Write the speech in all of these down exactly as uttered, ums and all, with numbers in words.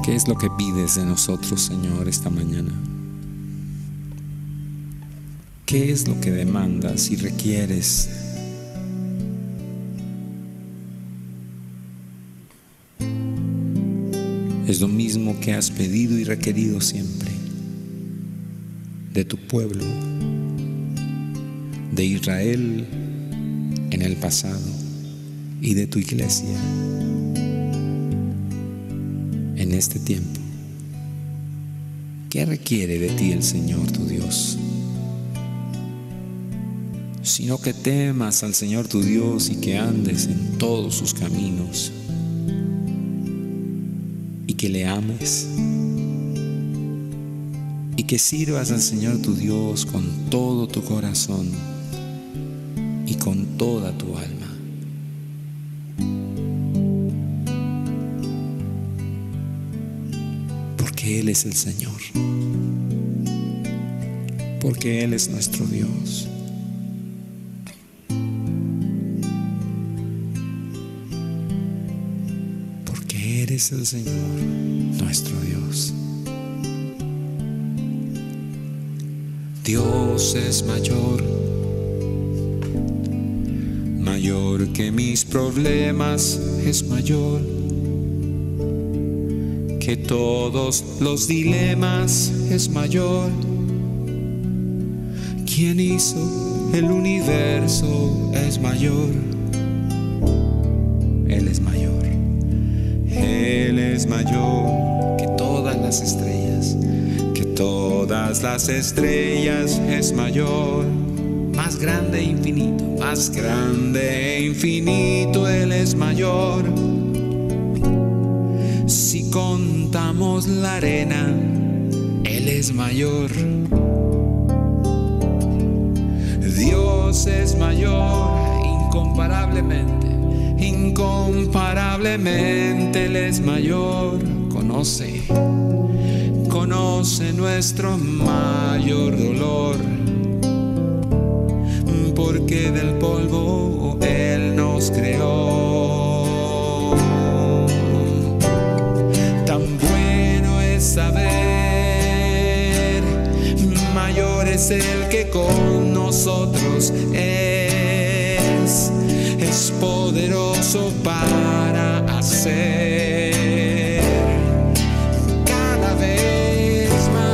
¿Qué es lo que pides de nosotros, Señor, esta mañana? ¿Qué es lo que demandas y requieres? Es lo mismo que has pedido y requerido siempre de tu pueblo, de Israel en el pasado y de tu iglesia en este tiempo. ¿Qué requiere de ti el Señor tu Dios? Sino que temas al Señor tu Dios y que andes en todos sus caminos y que le ames y que sirvas al Señor tu Dios con todo tu corazón y con toda tu alma. Porque Él es el Señor, porque Él es nuestro Dios. Porque eres el Señor, nuestro Dios. Dios es mayor, mayor que mis problemas, es mayor que todos los dilemas, es mayor. Quien hizo el universo es mayor. Él es mayor. Él es mayor que todas las estrellas, que todas las estrellas, es mayor. Más grande e infinito, más grande e infinito, Él es mayor. Si contamos la arena, Él es mayor. Dios es mayor, incomparablemente, incomparablemente Él es mayor. Conoce, conoce nuestro mayor dolor, porque del polvo Él nos creó. Saber, mayor es el que con nosotros es, es poderoso para hacer cada vez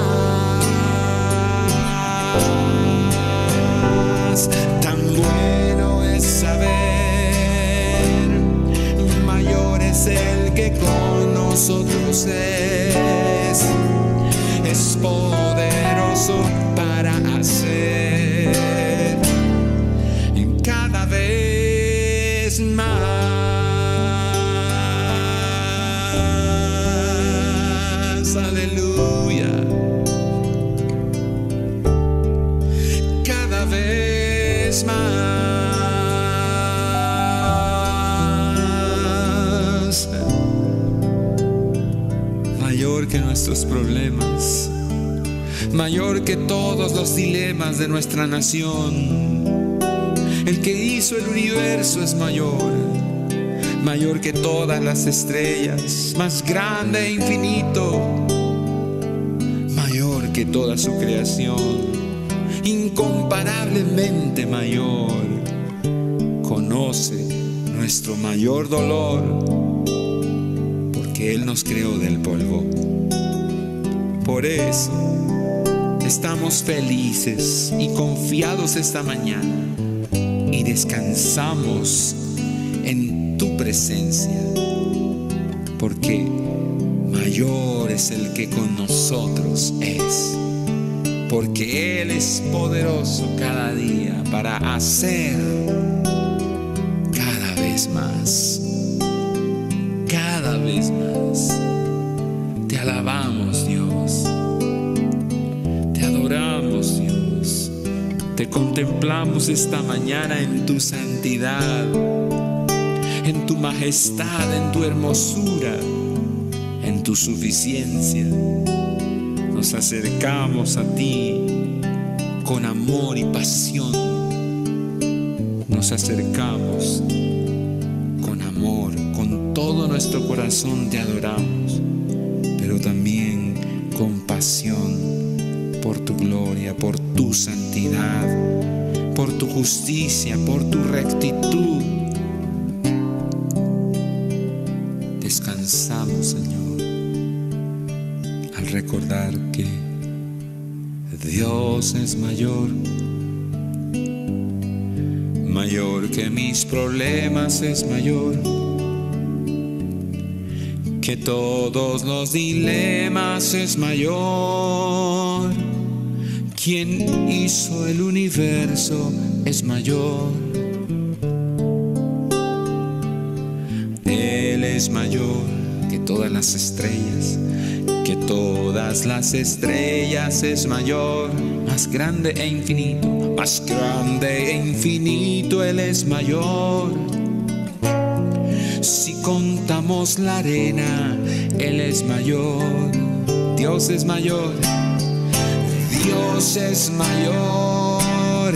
más. Tan bueno es saber, mayor es el que con nosotros es, es poderoso para hacer cada vez más. Aleluya. Cada vez más. Mayor que nuestros problemas, mayor que todos los dilemas de nuestra nación. El que hizo el universo es mayor, mayor que todas las estrellas, más grande e infinito, mayor que toda su creación, incomparablemente mayor. Conoce nuestro mayor dolor, porque Él nos creó del polvo. Por eso estamos felices y confiados esta mañana y descansamos en tu presencia, porque mayor es el que con nosotros es, porque Él es poderoso cada día para hacer cada vez más, cada vez más. Te alabamos, Dios. Te adoramos, Dios. Te contemplamos esta mañana en tu santidad, en tu majestad, en tu hermosura, en tu suficiencia. Nos acercamos a ti con amor y pasión. Nos acercamos con amor, con todo nuestro corazón te adoramos. pasión, por tu gloria, por tu santidad, por tu justicia, por tu rectitud. Descansamos, Señor, al recordar que Dios es mayor, mayor que mis problemas, es mayor que todos los dilemas, es mayor. Quien hizo el universo es mayor. Él es mayor que todas las estrellas, que todas las estrellas, es mayor, más grande e infinito, más grande e infinito, Él es mayor. Si contamos la arena, Él es mayor. Dios es mayor, Dios es mayor,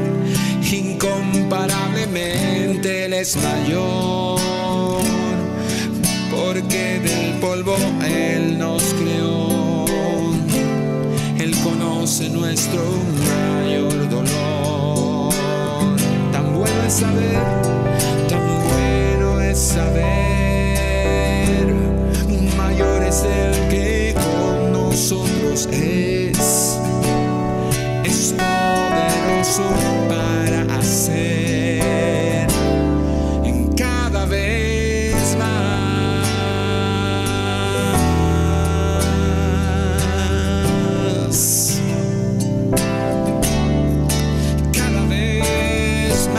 incomparablemente Él es mayor, porque del polvo Él nos creó. Él conoce nuestro mayor dolor. Tan bueno es saber, tan bueno es saber, mayor es el que con nosotros es, es poderoso para hacer en cada vez más, cada vez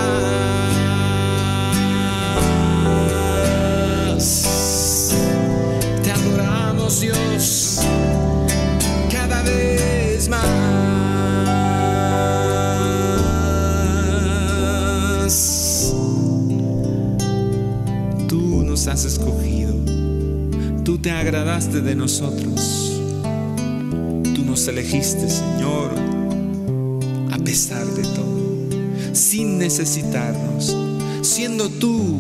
más. Te adoramos, Dios, cada vez más. Tú nos has escogido, tú te agradaste de nosotros, tú nos elegiste, Señor, a pesar de todo, sin necesitarnos, siendo tú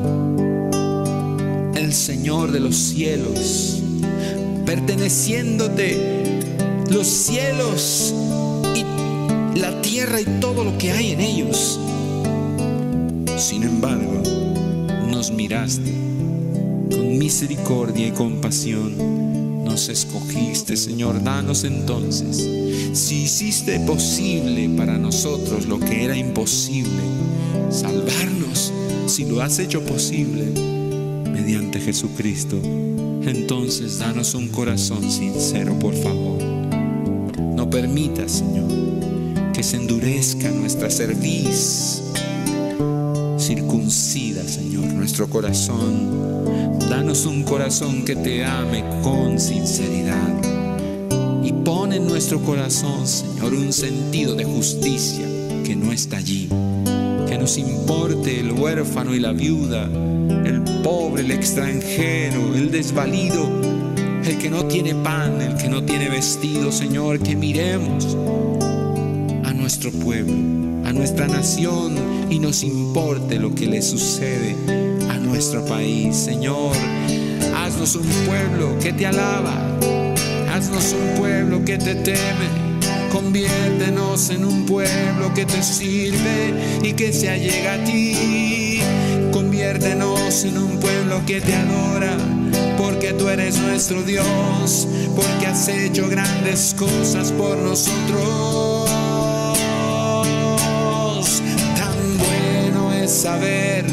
el Señor de los cielos, perteneciéndote los cielos y la tierra y todo lo que hay en ellos. Sin embargo, nos miraste con misericordia y compasión, nos escogiste, Señor. Danos entonces, si hiciste posible para nosotros lo que era imposible, salvarnos, si lo has hecho posible mediante Jesucristo, entonces danos un corazón sincero, por favor. No permitas, Señor, que se endurezca nuestra cerviz. Circuncida, Señor, nuestro corazón. Danos un corazón que te ame con sinceridad. Y pon en nuestro corazón, Señor, un sentido de justicia que no está allí. Que nos importe el huérfano y la viuda, el pobre, el extranjero, el desvalido, el que no tiene pan, el que no tiene vestido, Señor. Que miremos a nuestro pueblo, a nuestra nación, y nos importe lo que le sucede a nuestro país, Señor. Haznos un pueblo que te alaba, haznos un pueblo que te teme, conviértenos en un pueblo que te sirve y que se allega a ti. Conviértenos en un pueblo que te adora, porque tú eres nuestro Dios, porque has hecho grandes cosas por nosotros. Tan bueno es saber,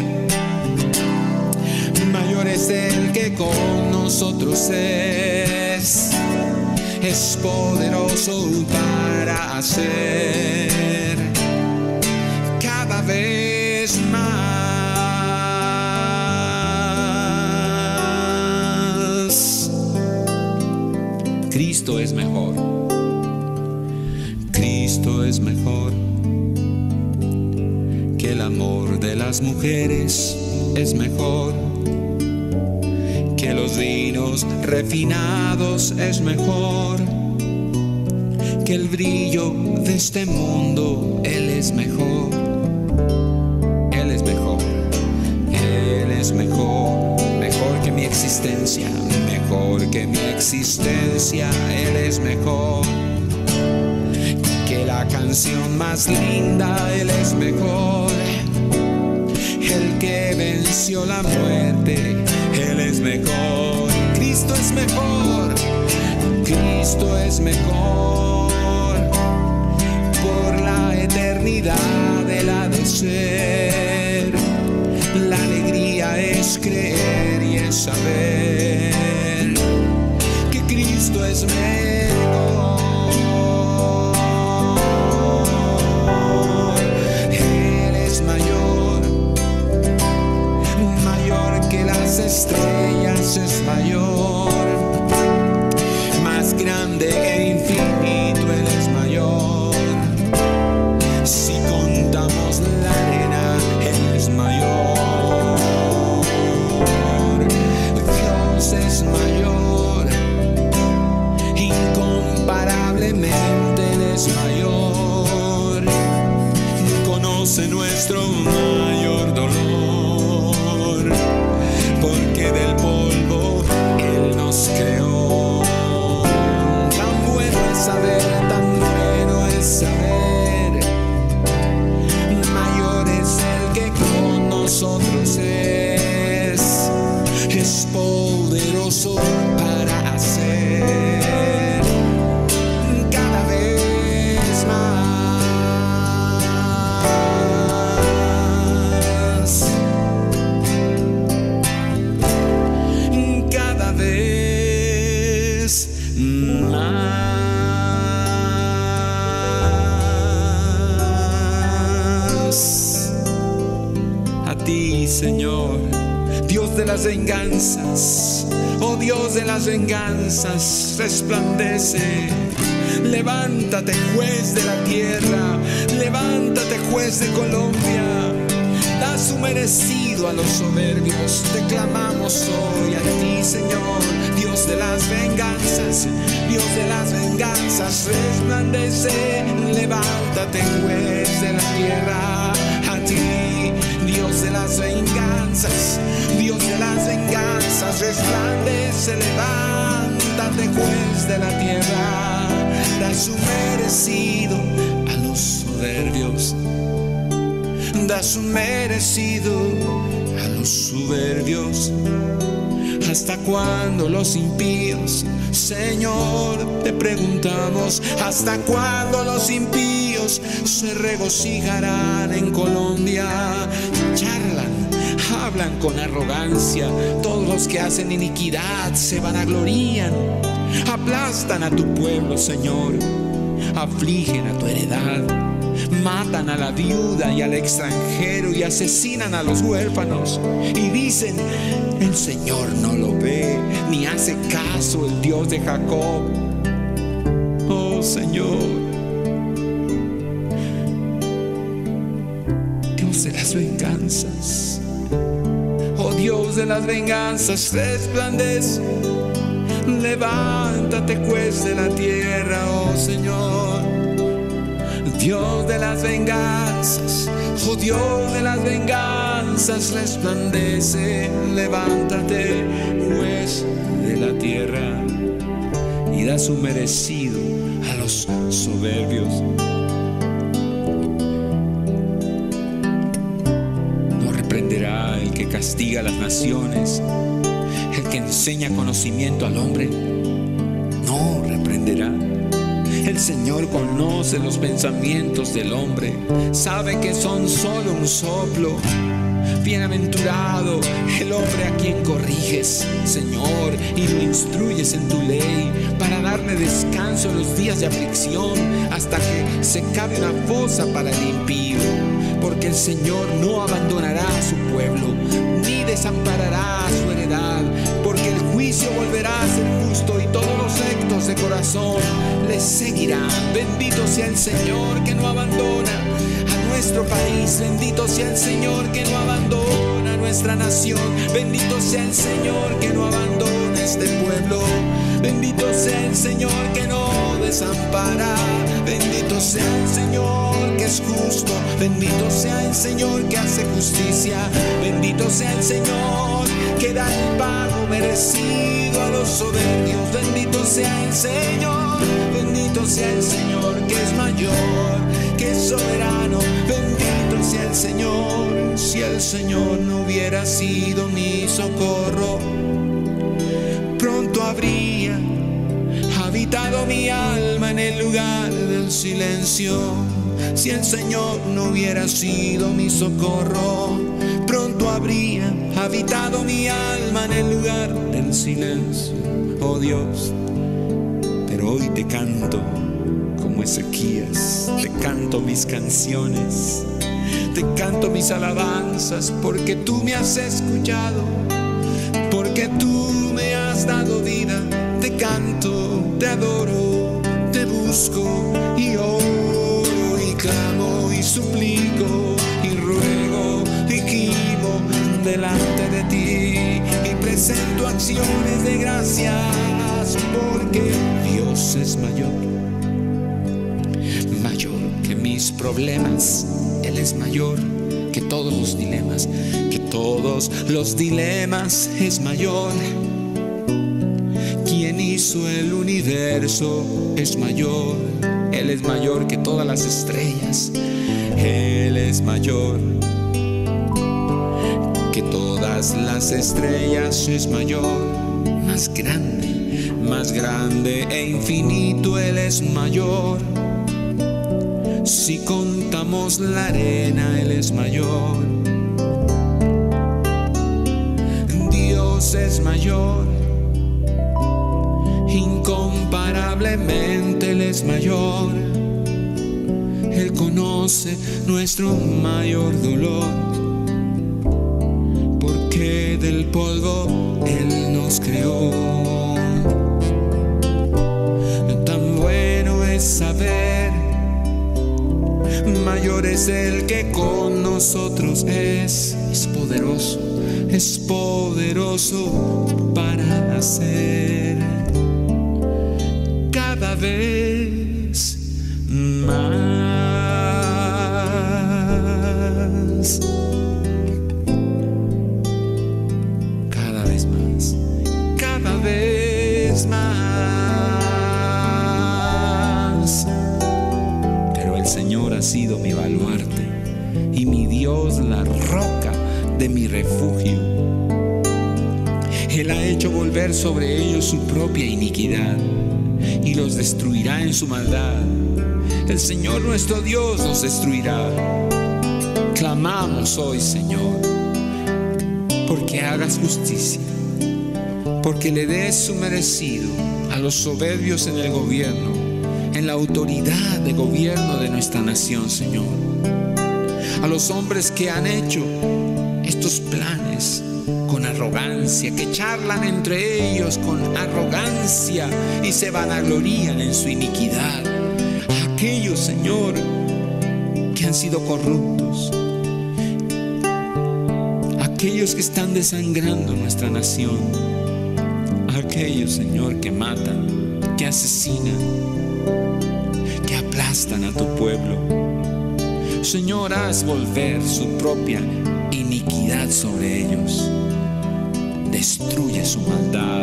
mayor es el que con nosotros es, es poderoso para hacer cada vez más. Cristo es mejor, Cristo es mejor, que el amor de las mujeres es mejor, que los vinos refinados es mejor, que el brillo de este mundo. Él es mejor, Él es mejor, Él es mejor, mejor que mi existencia. existencia, mejor que mi existencia. Él es mejor que la canción más linda. Él es mejor, el que venció la muerte. Él es mejor, Cristo es mejor, Cristo es mejor. Por la eternidad Él ha de ser. La alegría es creer y es saber que Cristo es mejor. Él es mayor, mayor que las estrellas, es mayor, más grande e infinito. Él es mayor. Si contamos la arena, Él es mayor. Dios es mayor, incomparablemente Él es mayor. Conoce nuestro mayor dolor, porque del polvo Él nos creó. Tan bueno es saber, tan bueno es saber, mayor es el que con nosotros es, es poderoso para hacer cada vez más, cada vez más. A ti, Señor, Dios de las venganzas, oh Dios de las venganzas, resplandece. Levántate, juez de la tierra, levántate, juez de Colombia. Da su merecido a los soberbios. Te clamamos hoy a ti, Señor, Dios de las venganzas, Dios de las venganzas, resplandece. Levántate, juez de la tierra, a ti, Dios de las venganzas, Dios de las venganzas, resplandece. Levántate, juez de la tierra, da su merecido a los soberbios, da su merecido a los soberbios. ¿Hasta cuándo los impíos, Señor, te preguntamos? ¿Hasta cuándo los impíos se regocijarán en Colombia? Charlan, hablan con arrogancia. Todos los que hacen iniquidad se vanaglorían. Aplastan a tu pueblo, Señor. Afligen a tu heredad. Matan a la viuda y al extranjero y asesinan a los huérfanos. Y dicen, el Señor no lo ve, ni hace caso el Dios de Jacob. Oh Señor, Dios de las venganzas, oh Dios de las venganzas, resplandece. Levántate, juez de la tierra, oh Señor, Dios de las venganzas, oh Dios de las venganzas, resplandece. Levántate, juez de la tierra, y da su merecido a los soberbios. No reprenderá el que castiga a las naciones, el que enseña conocimiento al hombre, no reprenderá. El Señor conoce los pensamientos del hombre, sabe que son solo un soplo. Bienaventurado el hombre a quien corriges, Señor, y lo instruyes en tu ley, para darle descanso en los días de aflicción, hasta que se cabe una fosa para el impío. Porque el Señor no abandonará a su pueblo, ni desamparará a su heredad. Porque el juicio volverá a ser justo, y todos los rectos de corazón les seguirán. Bendito sea el Señor que no abandona a nuestro país. Bendito sea el Señor que no abandona a nuestra nación. Bendito sea el Señor que no abandona este pueblo. Bendito sea el Señor que no desampara. Bendito sea el Señor que es justo. Bendito sea el Señor que hace justicia. Bendito sea el Señor que da el pago merecido. vencido a los soberbios. Bendito sea el Señor, bendito sea el Señor, que es mayor, que es soberano. Bendito sea el Señor. Si el Señor no hubiera sido mi socorro, pronto habría habitado mi alma en el lugar del silencio. Si el Señor no hubiera sido mi socorro, pronto habría habitado mi alma en el lugar del silencio. Oh Dios, pero hoy te canto como Ezequías, te canto mis canciones, te canto mis alabanzas, porque tú me has escuchado, porque tú me has dado vida. Te canto, te adoro, te busco y oro y clamo y suplico y ruego y gimo delante de ti y presento acciones de gracias, porque Dios es mayor, mayor que mis problemas. Él es mayor que todos los dilemas, que todos los dilemas es mayor. Quien hizo el universo es mayor. Él es mayor que todas las estrellas. Él es mayor que todas las estrellas, es mayor, más grande, más grande e infinito. Él es mayor. Si contamos la arena, Él es mayor. Dios es mayor. Incomparablemente Él es mayor. Él conoce nuestro mayor dolor, porque del polvo Él nos creó. Tan bueno es saber, mayor es el que con nosotros es. Es poderoso, es poderoso para hacer cada vez más, cada vez más, cada vez más. Pero el Señor ha sido mi baluarte y mi Dios, la roca de mi refugio. Él ha hecho volver sobre ellos su propia iniquidad y los destruirá en su maldad. El Señor nuestro Dios los destruirá. Clamamos hoy, Señor, porque hagas justicia, porque le des su merecido a los soberbios en el gobierno, en la autoridad de gobierno de nuestra nación, Señor. A los hombres que han hecho estos planes con arrogancia, que charlan entre ellos con arrogancia y se vanaglorían en su iniquidad. A aquellos, Señor, que han sido corruptos, a aquellos que están desangrando nuestra nación, a aquellos, Señor, que matan, que asesinan, que aplastan a tu pueblo. Señor, haz volver su propia iniquidad sobre ellos. Destruye su maldad.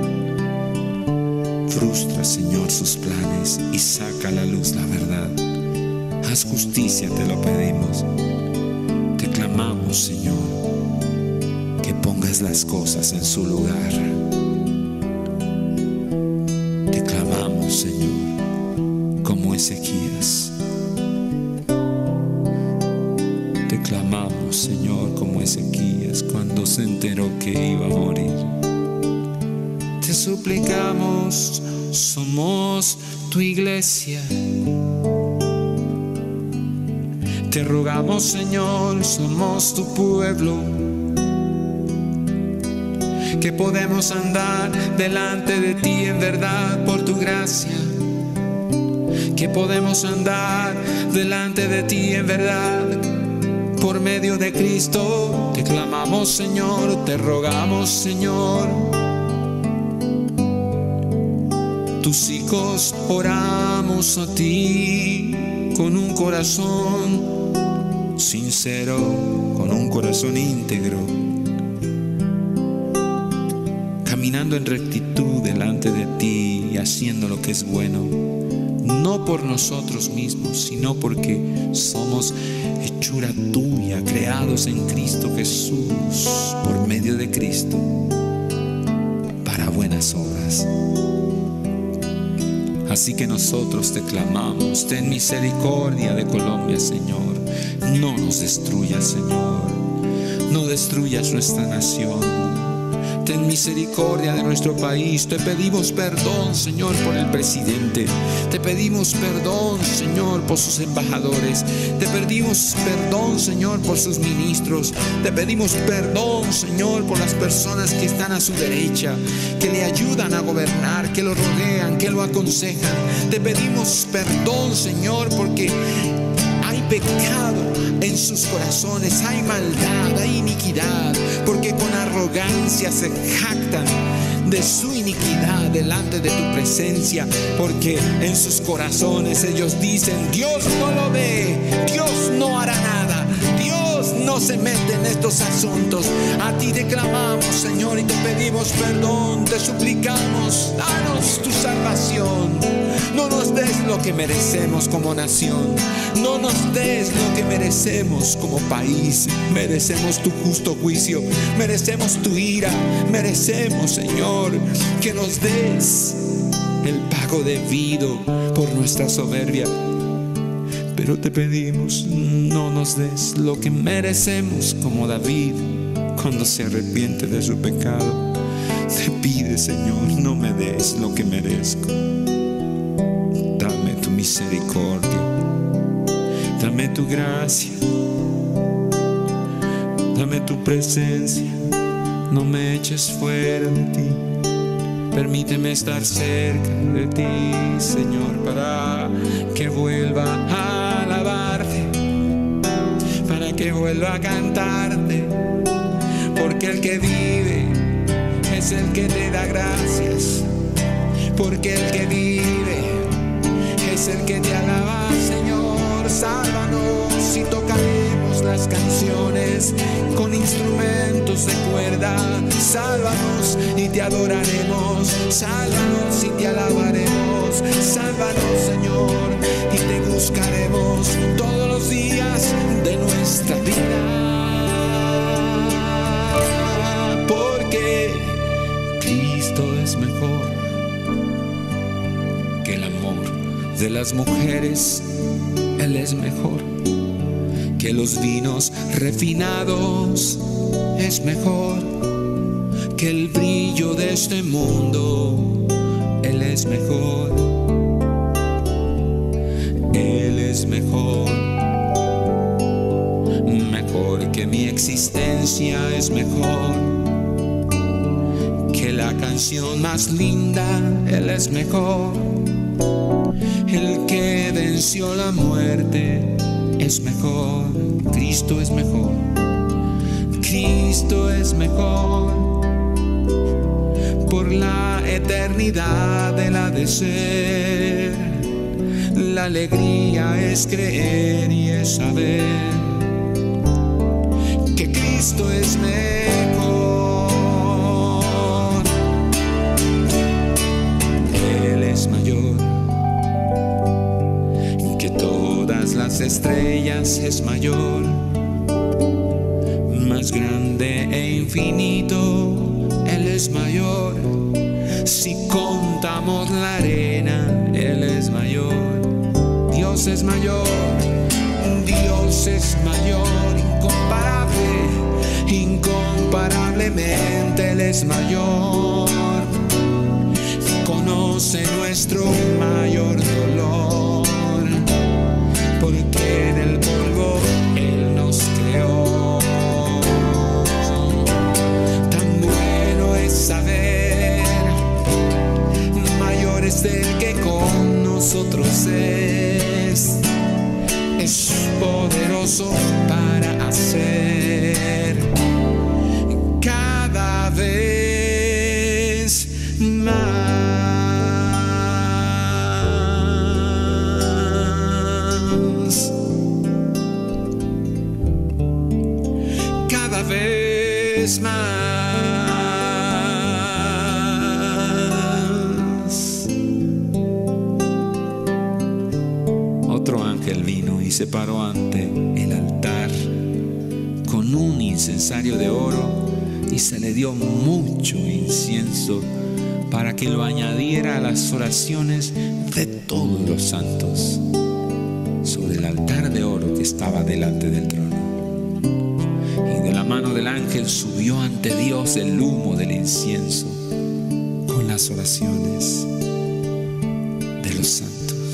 Frustra, Señor, sus planes y saca a la luz la verdad. Haz justicia, te lo pedimos. Te clamamos, Señor, que pongas las cosas en su lugar. Te clamamos, Señor, como Ezequías. Te clamamos, Señor, como Ezequías cuando se enteró que iba a morir. Te suplicamos, somos tu iglesia. Te rogamos, Señor, somos tu pueblo, que podemos andar delante de ti en verdad por tu gracia, que podemos andar delante de ti en verdad por medio de Cristo. Te clamamos, Señor, te rogamos, Señor. Tus hijos oramos a ti con un corazón sincero, con un corazón íntegro. caminando en rectitud delante de ti y haciendo lo que es bueno, no por nosotros mismos, sino porque somos hechura tuya, creados en Cristo Jesús, por medio de Cristo, para buenas obras. Así que nosotros te clamamos: ten misericordia de Colombia, Señor. No nos destruyas, Señor. No destruyas nuestra nación. Ten misericordia de nuestro país. Te pedimos perdón, Señor, por el presidente. Te pedimos perdón, Señor, por sus embajadores. Te pedimos perdón, Señor, por sus ministros. Te pedimos perdón, Señor, por las personas que están a su derecha, que le ayudan a gobernar, que lo rodean, que lo aconsejan. Te pedimos perdón, Señor, porque hay pecado en sus corazones, hay maldad, hay iniquidad, porque con arrogancia se jactan de su iniquidad delante de tu presencia, porque en sus corazones ellos dicen: Dios no lo ve, Dios no hará nada, Dios no se mete en estos asuntos. A ti te clamamos, Señor, y te pedimos perdón, te suplicamos: danos tu salvación. No nos des lo que merecemos como nación, no nos des lo que merecemos como país. Merecemos tu justo juicio, merecemos tu ira, merecemos, Señor, que nos des el pago debido por nuestra soberbia. Pero te pedimos: no nos des lo que merecemos, como David cuando se arrepiente de su pecado. Te pide, Señor: no me des lo que merezco. Dame tu misericordia, dame tu gracia, dame tu presencia. No me eches fuera de ti. Permíteme estar cerca de ti, Señor, para que vuelva a alabarte, para que vuelva a cantarte, porque el que vive es el que te da gracias, porque el que vive es el que te alaba, Señor. Sálvanos y tocaremos las canciones con instrumentos de cuerda. Sálvanos y te adoraremos, sálvanos y te alabaremos. Sálvanos, Señor, y te buscaremos todos los días de nuestra vida, porque Cristo es mejor que el amor de las mujeres. Él es mejor que los vinos refinados, es mejor que el brillo de este mundo. Él es mejor, Él es mejor, mejor que mi existencia, es mejor que la canción más linda. Él es mejor, el que venció la muerte es mejor. Cristo es mejor, Cristo es mejor. Por la eternidad Él ha de ser. La alegría es creer y es saber que Cristo es mejor. Él es mayor que todas las estrellas, es mayor, más grande e infinito. Él es mayor. Si contamos la arena, Él es mayor. Dios es mayor, Dios es mayor, incomparable, incomparablemente Él es mayor. Conoce nuestro mayor dolor, porque en el polvo Él nos creó. Tan bueno es saber, mayor es el que con nosotros es, es poderoso para hacer cada vez más, cada vez más. se paró ante el altar con un incensario de oro y se le dio mucho incienso para que lo añadiera a las oraciones de todos los santos sobre el altar de oro que estaba delante del trono. Y de la mano del ángel subió ante Dios el humo del incienso con las oraciones de los santos.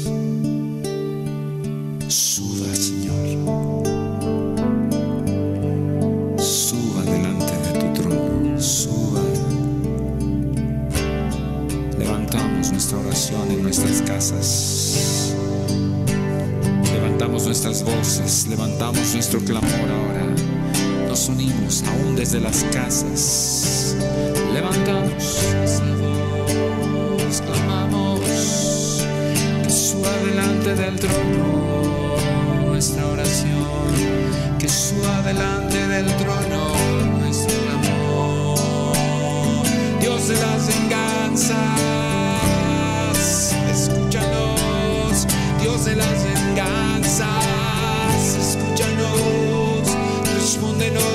Suba, Señor, suba delante de tu trono, suba. Levantamos nuestra oración en nuestras casas, levantamos nuestras voces, levantamos nuestro clamor ahora. Nos unimos aún desde las casas, levantamos esa voz, clamamos que suba delante del trono nuestra oración, que suba delante del trono nuestro clamor. Dios de las venganzas, escúchanos. Dios de las venganzas, escúchanos. Respóndenos,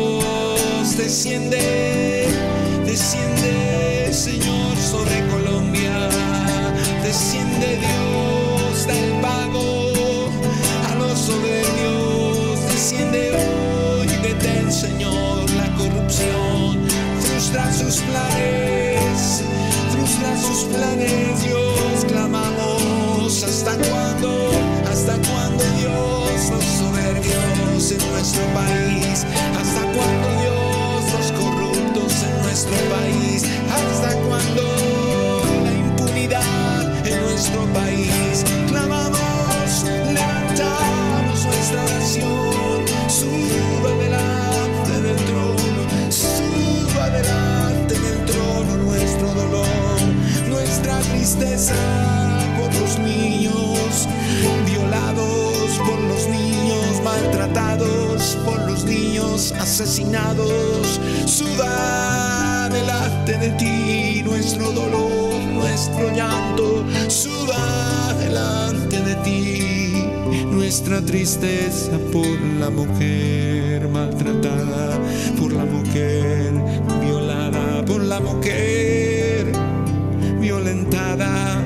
desciende, desciende, Señor, sobre Colombia. Desciende, Dios, da el pago a los soberbios. Desciende hoy, detén, Señor, la corrupción. Frustra sus planes, frustra sus planes, Dios. Clamamos, ¿hasta cuándo? ¿Hasta cuándo, Dios, los soberbios en nuestro país? ¿Hasta cuándo, Dios, los corruptos en nuestro país? ¿Hasta cuándo la impunidad en nuestro país? Clamamos, levantamos nuestra oración. Suba delante del trono, suba delante del trono nuestro dolor, nuestra tristeza por los niños violados, por los niños maltratados, por los niños asesinados. Suba delante de ti nuestro dolor, nuestro llanto. Suba delante de ti nuestra tristeza por la mujer maltratada, por la mujer violada, por la mujer violentada.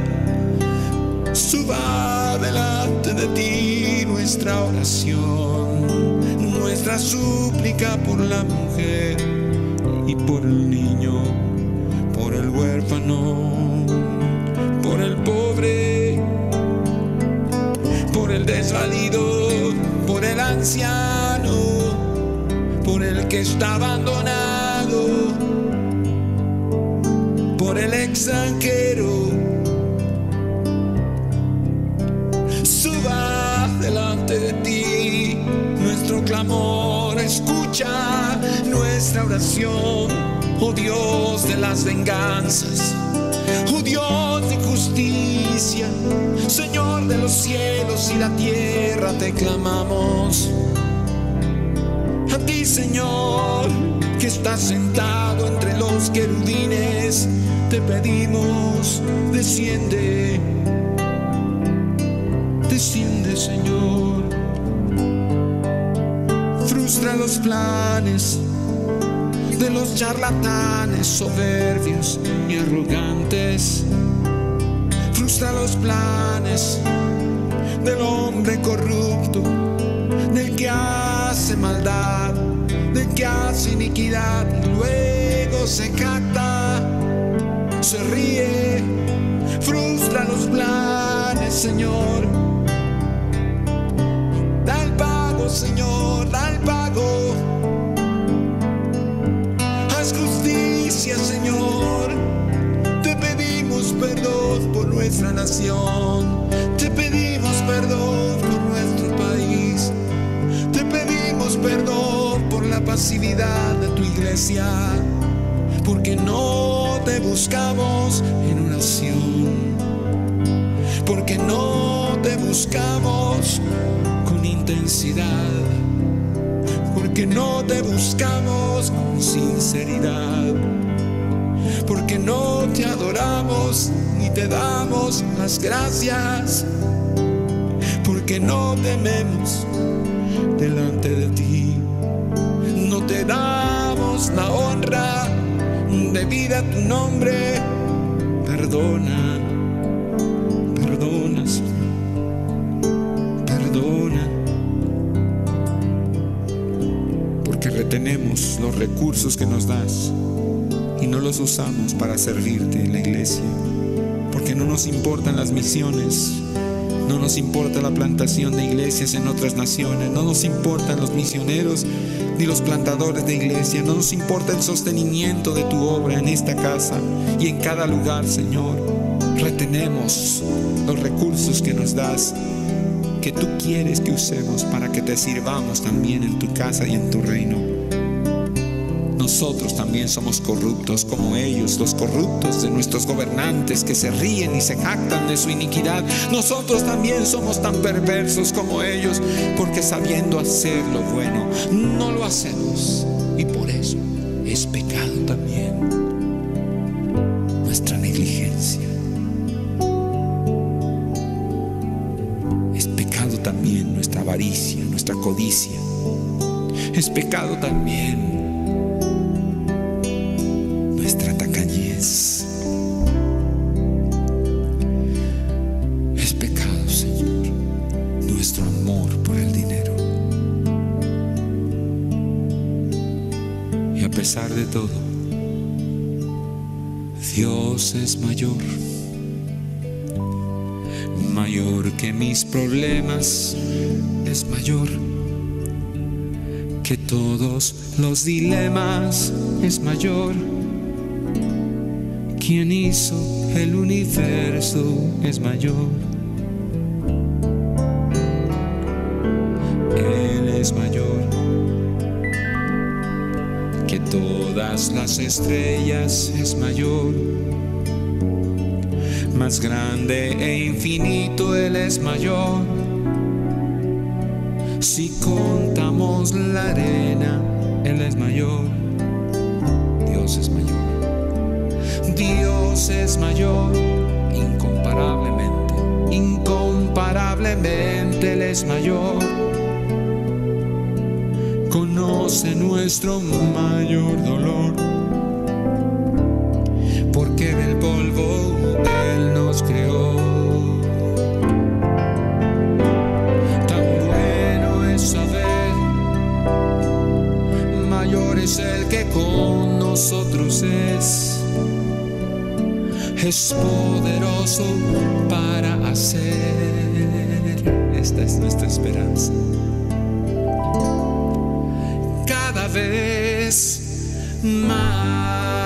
Suba delante de ti nuestra oración, nuestra súplica por la mujer y por el niño, por el huérfano, por el pobre, por el desvalido, por el anciano, por el que está abandonado, por el extranjero. Suba delante de ti nuestro clamor, escucha nuestra oración, oh Dios de las venganzas, oh Dios de justicia, Señor de los cielos y la tierra, te clamamos. A ti, Señor, que estás sentado entre los querubines, te pedimos, desciende, desciende, Señor. Frustra los planes de los charlatanes soberbios y arrogantes. Frustra los planes del hombre corrupto, del que hace maldad, del que hace iniquidad y luego se jacta, se ríe. Frustra los planes, Señor. Da el pago, Señor, da el pago. Haz justicia, Señor. Te pedimos perdón por nuestra nación. Te pedimos perdón por nuestro país. Te pedimos perdón por la pasividad de tu iglesia, porque no te buscamos en oración, porque no te buscamos con intensidad, porque no te buscamos con sinceridad, porque no te adoramos ni te damos las gracias, porque porque no tememos delante de ti. No te damos la honra debida a tu nombre. Perdona, perdona, Señor, perdona, porque retenemos los recursos que nos das y no los usamos para servirte en la iglesia, porque no nos importan las misiones, no nos importa la plantación de iglesias en otras naciones, no nos importan los misioneros ni los plantadores de iglesia, no nos importa el sostenimiento de tu obra en esta casa y en cada lugar, Señor. Retenemos los recursos que nos das, que tú quieres que usemos para que te sirvamos también en tu casa y en tu reino. Nosotros también somos corruptos como ellos, los corruptos de nuestros gobernantes que se ríen y se jactan de su iniquidad. Nosotros también somos tan perversos como ellos, porque sabiendo hacer lo bueno, no lo hacemos. Y por eso es pecado también nuestra negligencia. Es pecado también nuestra avaricia, nuestra codicia. Es pecado también nuestra tacañez. Es pecado, Señor, nuestro amor por el dinero. Y a pesar de todo, Dios es mayor, mayor que mis problemas, es mayor que todos los dilemas, es mayor. Quien hizo el universo es mayor. Él es mayor que todas las estrellas, es mayor. Más grande e infinito Él es mayor. Si contamos la arena, Él es mayor. Dios es mayor. Dios es mayor, incomparablemente, incomparablemente Él es mayor. Conoce nuestro mayor dolor, porque del polvo Él nos creó. Tan bueno es saber, mayor es el que con nosotros es. Es poderoso para hacer. Esta es nuestra esperanza. Cada vez más.